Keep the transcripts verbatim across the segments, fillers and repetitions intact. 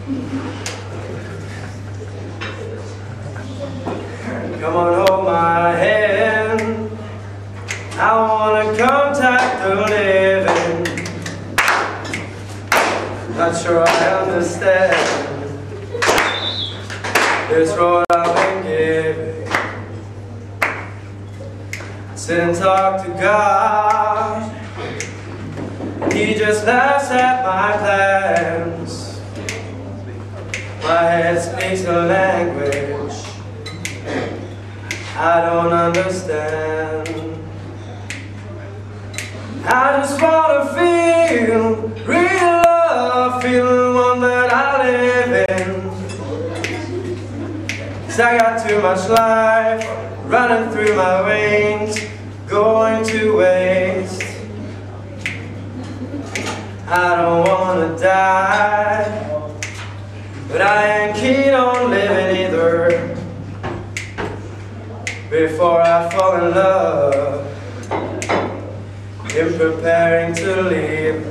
Come on, hold my hand. I wanna contact the living. Not sure I understand this road I've been giving. Sit and talk to God. He just laughs at my plans. My head speaks a language I don't understand. I just wanna feel real love, feel the one that I live in. 'Cause I got too much life running through my veins, going to waste. I don't wanna die, but I ain't keen on living either. Before I fall in love, in preparing to leave,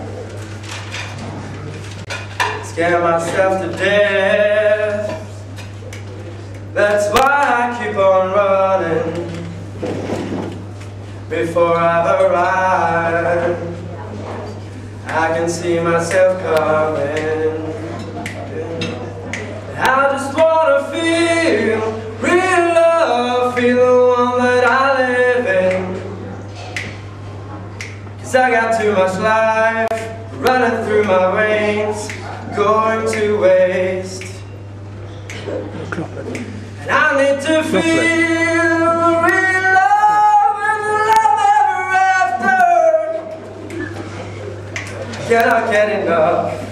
scare myself to death. That's why I keep on running. Before I've arrived, I can see myself coming. I just wanna feel real love, feel the one that I live in. 'Cause I got too much life running through my veins, going to waste. And I need to feel real love and love ever after. Cannot get enough.